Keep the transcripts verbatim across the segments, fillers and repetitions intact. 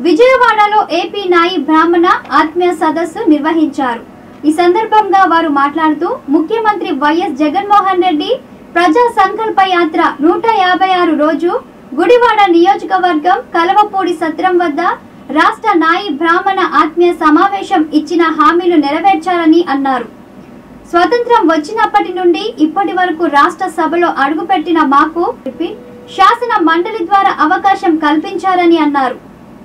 విజయవాడలో ఏపీ నాయి బ్రాహ్మణ ఆత్మీయ సదస్సు నిర్వహించారు। ఈ సందర్భంగా వారు మాట్లాడుతూ ముఖ్యమంత్రి వైఎస్ జగన్మోహన్ రెడ్డి ప్రజా సంకల్ప యాత్ర నూట యాభై ఆరు రోజు గుడివాడ నియోజకవర్గం కలవపూడి సత్రం వద్ద రాష్ట్ర నాయి బ్రాహ్మణ ఆత్మీయ సమావేశం ఇచ్చిన హామీలు నెరవేర్చారని అన్నారు। స్వతంత్రం వచ్చినప్పటి నుండి ఇప్పటి వరకు రాష్ట్ర సభలో అడుగుపెట్టిన మాకు శాసన మండలి ద్వారా అవకాశం కల్పించారని అన్నారు।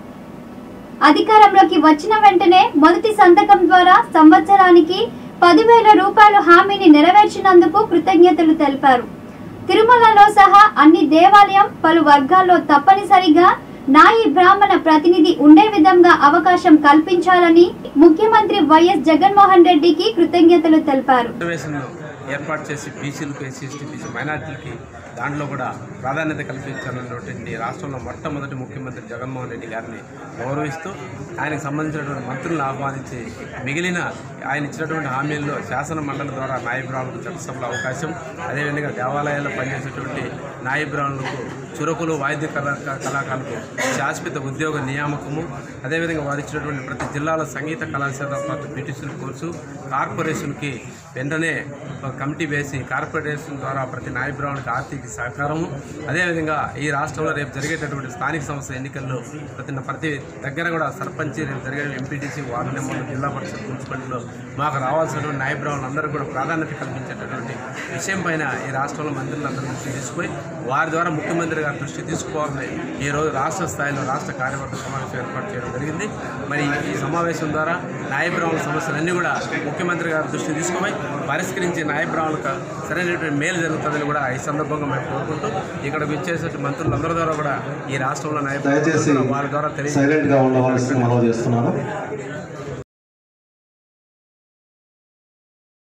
అధికారంలోకి వచ్చిన వెంటనే మొదటి సంతకం ద్వారా సంవత్సరానికి పదివేల రూపాయల హామీని నెరవేర్చినందుకు కృతజ్ఞతలు తెలిపారు। తిరుమలలో సహా అన్ని దేవాలయం పలు వర్గాల్లో తప్పనిసరిగా నాయి బ్రాహ్మణ ప్రతినిధి ఉండే విధంగా అవకాశం కల్పించాలని ముఖ్యమంత్రి వైఎస్ జగన్మోహన్ రెడ్డికి కృతజ్ఞతలు తెలిపారు। ఏర్పాటు చేసి బీసీలకు ఎస్సీ ఎస్టీ బీసీ మైనార్టీలకి దాంట్లో కూడా ప్రాధాన్యత కల్పించాలన్నటువంటి రాష్ట్రంలో మొట్టమొదటి ముఖ్యమంత్రి జగన్మోహన్ రెడ్డి గారిని గౌరవిస్తూ ఆయనకు సంబంధించినటువంటి మంత్రులను ఆహ్వానించి మిగిలిన ఆయన ఇచ్చినటువంటి హామీల్లో శాసన మండలి ద్వారా నాయబ్రాహ్మణులకు చట్టసభలో అవకాశం, అదేవిధంగా దేవాలయాల్లో పనిచేసేటువంటి నాయబ్రాహ్మణులకు చురుకులు వాయిద్య కళా కళాకారులకు శాశ్వత ఉద్యోగ నియామకము, అదేవిధంగా వారు ఇచ్చినటువంటి ప్రతి జిల్లాలో సంగీత కళాశాల పాటు బ్యూటిషియన్ కోర్సు, కార్పొరేషన్కి వెంటనే కమిటీ వేసి కార్పొరేషన్ ద్వారా ప్రతి నాయబ్రాహ్మణునికి ఆర్థిక సహకారము, అదేవిధంగా ఈ రాష్ట్రంలో రేపు జరిగేటటువంటి స్థానిక సంస్థ ఎన్నికల్లో ప్రతి ప్రతి దగ్గర కూడా సర్పంచ్, రేపు జరిగే ఎంపీటీసీ, వార్డు నెంబర్లు, జిల్లా పరిషత్, మున్సిపాలిటీలో మాకు రావాల్సినటువంటి నాయబ్రాహ్మణులు అందరూ కూడా ప్రాధాన్యత కల్పించేటటువంటి విషయం పైన ఈ రాష్ట్రంలో మంత్రులందరూ దృష్టి తీసుకుపోయి వారి ద్వారా ముఖ్యమంత్రి గారి దృష్టి తీసుకోవాలని ఈరోజు రాష్ట్ర స్థాయిలో రాష్ట్ర కార్యవర్గ సమావేశం ఏర్పాటు చేయడం జరిగింది। మరి ఈ సమావేశం ద్వారా నాయబ్రాహ్మణుల సమస్యలన్నీ కూడా ముఖ్యమంత్రి గారి దృష్టి తీసుకుపోయి పరిష్కరించి నాయబ్రాహ్మణులకు సరైనటువంటి మేలు జరుగుతుందని కూడా ఈ సందర్భంగా మేము కోరుకుంటూ ఇక్కడ విచ్చేసే మంత్రులందరి ద్వారా కూడా ఈ రాష్ట్రంలో నాయబ్రాహ్మణులు వారి ద్వారా తెలియజేస్తున్నారు।